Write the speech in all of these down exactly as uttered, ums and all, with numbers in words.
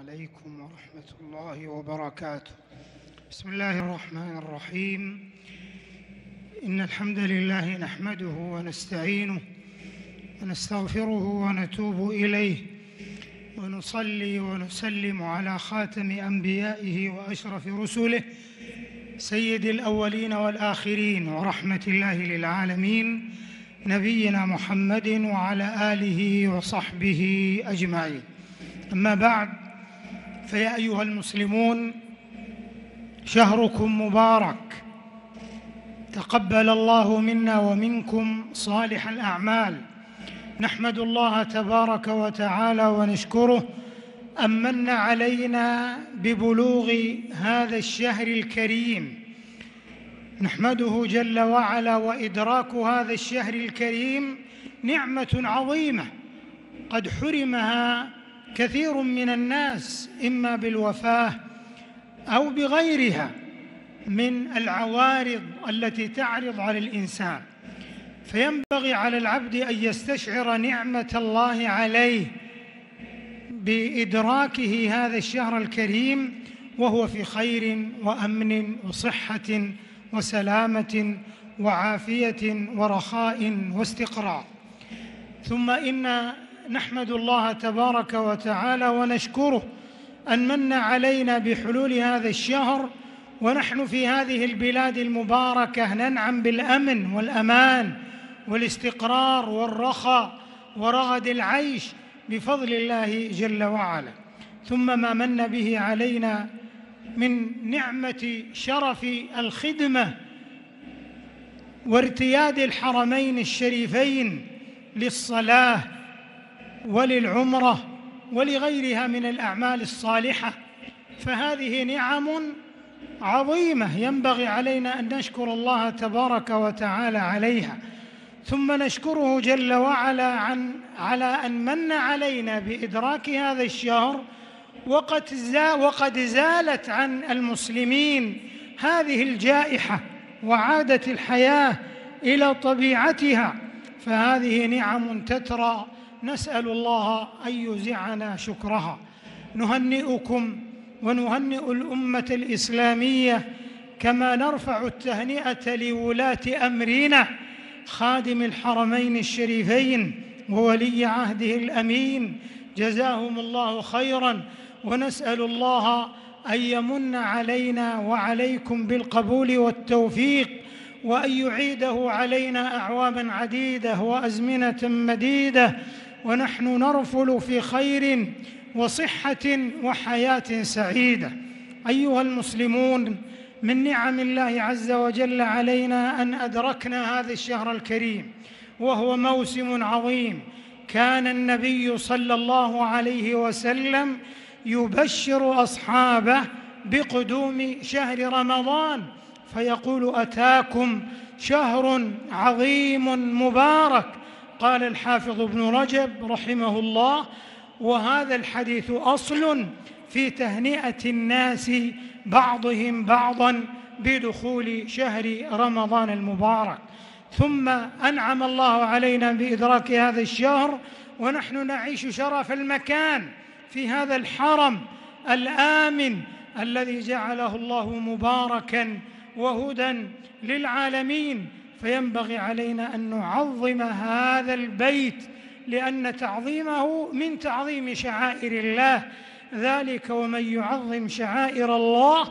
عليكم ورحمة الله وبركاته. بسم الله الرحمن الرحيم. إن الحمد لله نحمده ونستعينه ونستغفره ونتوب إليه، ونصلي ونسلم على خاتم أنبيائه وأشرف رسله سيد الأولين والآخرين ورحمة الله للعالمين، نبينا محمد وعلى آله وصحبه أجمعين. أما بعد، فيا أيها المسلمون، شهركم مبارك، تقبل الله منا ومنكم صالح الأعمال. نحمد الله تبارك وتعالى ونشكره أن من علينا ببلوغ هذا الشهر الكريم. نحمده جل وعلا، وإدراك هذا الشهر الكريم نعمة عظيمة قد حرمها كثير من الناس، إما بالوفاة أو بغيرها من العوارض التي تعرض على الإنسان. فينبغي على العبد أن يستشعر نعمة الله عليه بإدراكه هذا الشهر الكريم وهو في خير وأمن وصحة وسلامة وعافية ورخاء واستقرار. ثم إن نحمد الله تبارك وتعالى ونشكره أن من علينا بحلول هذا الشهر ونحن في هذه البلاد المباركة ننعم بالأمن والأمان والاستقرار والرخاء ورغد العيش بفضل الله جل وعلا. ثم ما من به علينا من نعمة شرف الخدمة وارتياد الحرمين الشريفين للصلاة وللعمرة ولغيرها من الأعمال الصالحة، فهذه نعم عظيمة ينبغي علينا أن نشكر الله تبارك وتعالى عليها. ثم نشكره جل وعلا عن على أن من علينا بإدراك هذا الشهر وقد, زا وقد زالت عن المسلمين هذه الجائحة وعادت الحياة إلى طبيعتها، فهذه نعم تترى، نسأل الله أن يوزعنا شكرها. نهنئكم ونهنئ الأمة الإسلامية، كما نرفع التهنئة لولاة أمرنا خادم الحرمين الشريفين وولي عهده الأمين، جزاهم الله خيراً، ونسأل الله أن يمن علينا وعليكم بالقبول والتوفيق، وأن يعيده علينا أعواما عديدة وأزمنة مديدة، ونحن نرفل في خير وصحة وحياة سعيدة. أيها المسلمون، من نعم الله عز وجل علينا أن أدركنا هذا الشهر الكريم، وهو موسم عظيم. كان النبي صلى الله عليه وسلم يبشر أصحابه بقدوم شهر رمضان فيقول: أتاكم شهر عظيم مبارك. قال الحافظ ابن رجب رحمه الله: وهذا الحديث أصل في تهنئة الناس بعضهم بعضا بدخول شهر رمضان المبارك. ثم أنعم الله علينا بإدراك هذا الشهر ونحن نعيش شرف المكان في هذا الحرم الآمن الذي جعله الله مباركا وهدى للعالمين. فينبغي علينا أن نعظم هذا البيت، لأن تعظيمه من تعظيم شعائر الله، ذلك ومن يعظم شعائر الله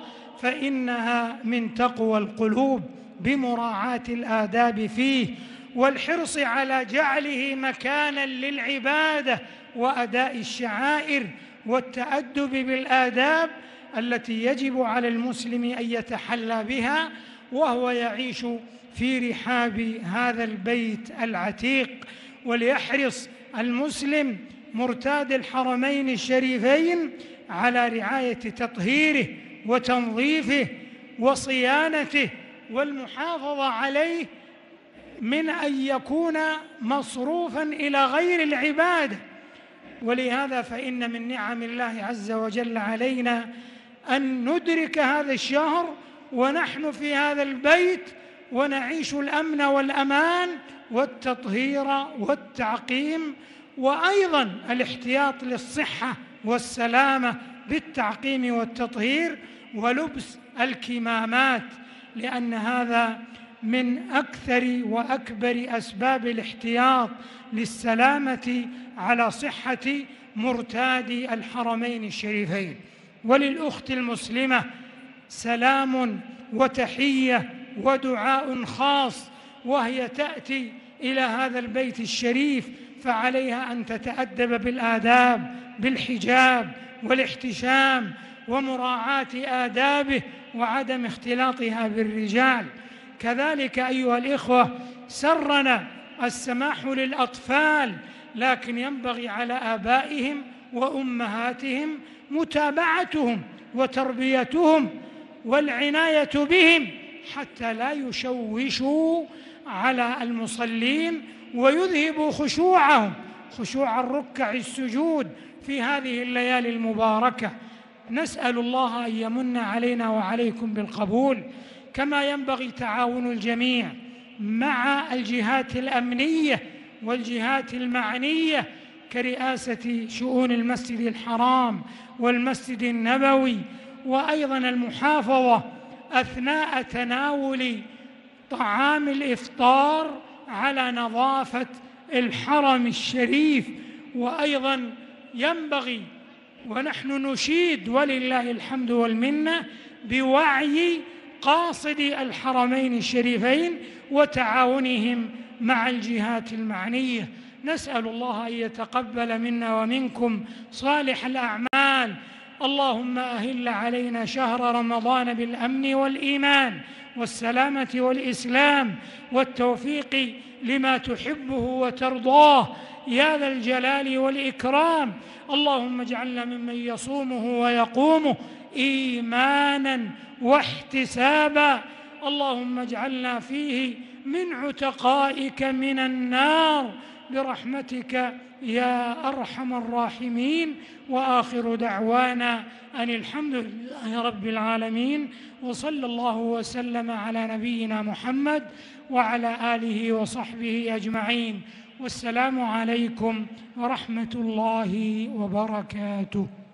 فإنها من تقوى القلوب، بمراعاة الآداب فيه والحرص على جعله مكانا للعبادة وأداء الشعائر والتأدب بالآداب التي يجب على المسلم أن يتحلى بها وهو يعيش في رحاب هذا البيت العتيق. وليحرص المسلم مرتاد الحرمين الشريفين على رعاية تطهيره وتنظيفه وصيانته والمحافظة عليه من أن يكون مصروفاً إلى غير العبادة. ولهذا فإن من نعم الله عز وجل علينا أن ندرك هذا الشهر ونحن في هذا البيت ونعيش الأمن والأمان والتطهير والتعقيم، وأيضاً الاحتياط للصحة والسلامة بالتعقيم والتطهير ولبس الكمامات، لأن هذا من أكثر وأكبر أسباب الاحتياط للسلامة على صحة مرتادي الحرمين الشريفين. وللأخت المسلمة سلام وتحية ودعاء خاص وهي تأتي إلى هذا البيت الشريف، فعليها أن تتأدب بالآداب بالحجاب والاحتشام ومراعاة آدابه وعدم اختلاطها بالرجال. كذلك أيها الإخوة سرنا السماح للأطفال، لكن ينبغي على آبائهم وأمهاتهم متابعتهم وتربيتهم والعناية بهم حتى لا يشوشوا على المصلين ويذهبوا خشوعهم، خشوع الركع السجود في هذه الليالي المباركة. نسأل الله أن يمن علينا وعليكم بالقبول. كما ينبغي تعاون الجميع مع الجهات الأمنية والجهات المعنية كرئاسة شؤون المسجد الحرام والمسجد النبوي وأيضا المحافظة أثناء تناول طعام الإفطار على نظافة الحرم الشريف. وأيضا ينبغي ونحن نشيد ولله الحمد والمنة بوعي قاصدي الحرمين الشريفين وتعاونهم مع الجهات المعنية. نسأل الله أن يتقبل منا ومنكم صالح الأعمال. اللهم أهل علينا شهر رمضان بالأمن والإيمان والسلامة والإسلام والتوفيق لما تحبه وترضاه يا ذا الجلال والإكرام. اللهم اجعلنا ممن يصومه ويقومه إيمانا واحتسابا. اللهم اجعلنا فيه من عتقائك من النار برحمتك يا أرحم الراحمين. وآخر دعوانا أن الحمد لله رب العالمين، وصلى الله وسلم على نبينا محمد وعلى آله وصحبه أجمعين. والسلام عليكم ورحمة الله وبركاته.